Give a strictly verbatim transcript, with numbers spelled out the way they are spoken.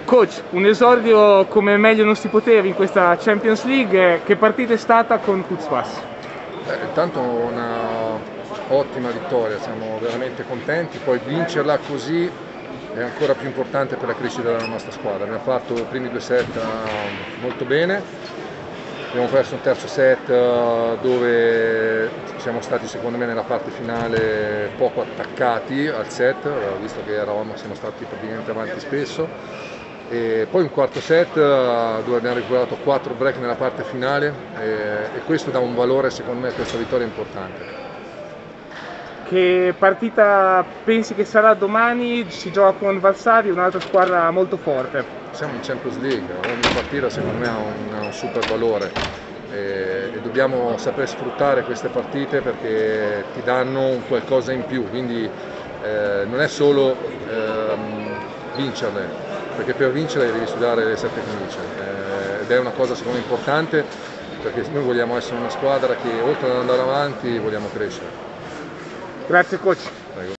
Coach, un esordio come meglio non si poteva in questa Champions League, che partita è stata con Kurzpass? Beh, intanto una ottima vittoria, siamo veramente contenti, poi vincerla così è ancora più importante per la crescita della nostra squadra. Abbiamo fatto i primi due set molto bene, abbiamo perso un terzo set dove siamo stati secondo me nella parte finale poco attaccati al set, visto che eravamo, siamo stati praticamente avanti spesso. E poi un quarto set dove abbiamo recuperato quattro break nella parte finale e, e questo dà un valore secondo me a questa vittoria importante. Che partita pensi che sarà domani? Si gioca con Varsavia, un'altra squadra molto forte. Siamo in Champions League, ogni partita secondo me ha un, un super valore e, e dobbiamo saper sfruttare queste partite perché ti danno un qualcosa in più, quindi eh, non è solo ehm, vincerle, perché per vincere devi studiare le sette camicie eh, ed è una cosa secondo me importante perché noi vogliamo essere una squadra che oltre ad andare avanti vogliamo crescere. Grazie coach. Prego.